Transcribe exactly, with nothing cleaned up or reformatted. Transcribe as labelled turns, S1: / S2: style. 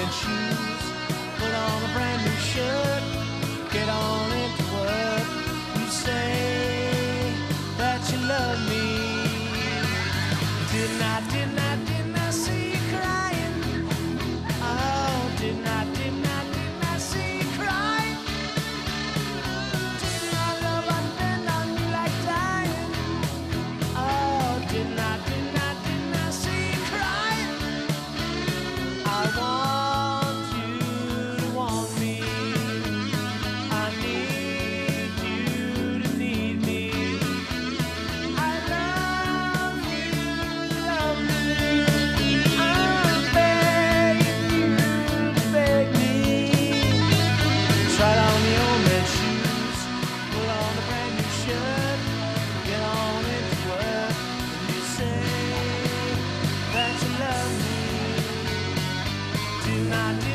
S1: men shoes, put on a brand new shirt, get on into work. You say that you love me. Didn't I, didn't I, didn't I see you crying? Oh, didn't I, didn't I, didn't I see you crying? Didn't I love unbend on you like dying? Oh, didn't I, didn't I, didn't I see you crying? I want you to want me. I need you to need me. I love you, love me. I'm begging you to beg me. Try on the old red shoes, put on a brand new shirt, get on into work, and you say that you love me. Do not do